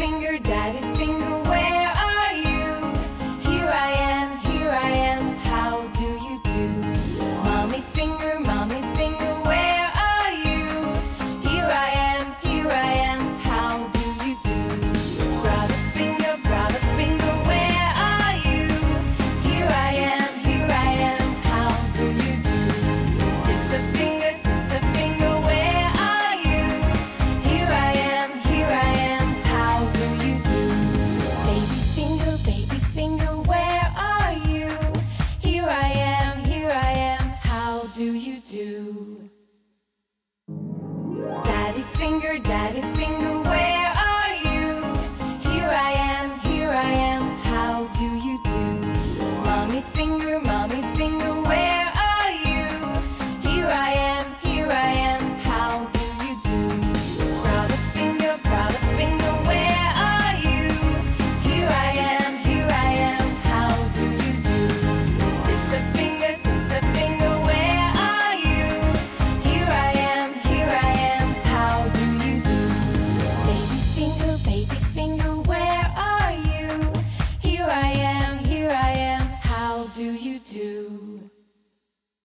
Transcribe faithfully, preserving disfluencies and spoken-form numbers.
finger, daddy finger, where are you? Here I am, here I am, how do you do? Mommy finger, mommy finger, where are you? Here I am, here I am, how do you do? Brother finger, brother finger, where are you? Here I am, here I am, how do you do? Sister finger, sister finger, where are you? Here I am, here I am, how do you do? Baby finger, baby finger, where are you? Here I am, here I am, how do you do? Daddy finger, daddy